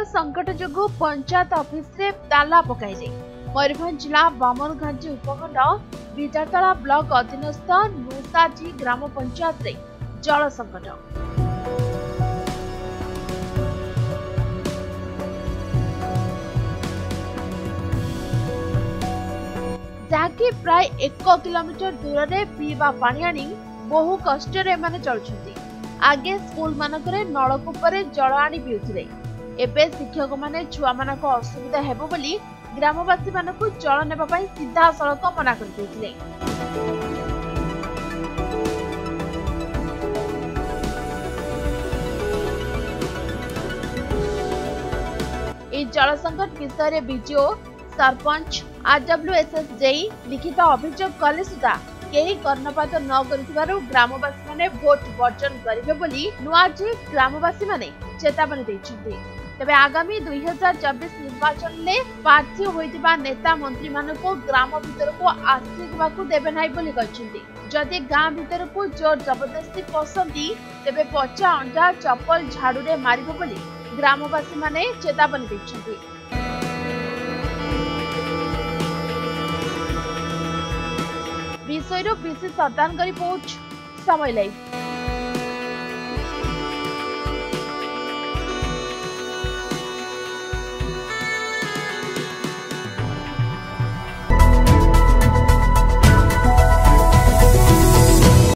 संकट जोगु पंचायत ऑफिस रे ताला पकाइले। मयूरभंज जिला बामनघाटी उपखंड बिजारतला ब्लॉक अधीनस्थ नूसाजी ग्राम पंचायत रे जल संकट। जहाँकि प्राय 1 किलोमीटर दूर रे पीवा पानी आनी बहु कष्ट रे माने चलुछंती। आगे स्कूल मानकरे नलकूप रे जल आनी पिउथिले। एबे शिक्षक माने छुआ मानको असुविधा हेबो बोली ग्रामवासी मानको जल नेबा पई सीधा सड़क मना कर देथिले। ए जल संकट विषय रे बीडीओ सरपंच आरडब्ल्यूएसएस जेई लिखित अभियोग कले सुधा केही कर्णपात न करिथिबारु ग्रामवासी माने भोट वर्जन करिवे बोली नुआजी ग्रामवासी माने चेतावनी दैछन्ति। तबे आगामी 2024 निर्वाचन ले प्रार्थी होइतिबा नेता मंत्री मानको ग्राम भीतर को आसीबाकू देबे नाही बोली कहछन्ति। जदि गां भीतर को जोर जबरदस्ती पसंदी तेबे पचा अंडा चप्पल झाड़ू रे मारिबो बोली ग्रामवासी माने चेतावनी दैछन्ति। विषय विशेष रिपोर्ट समय लाइव।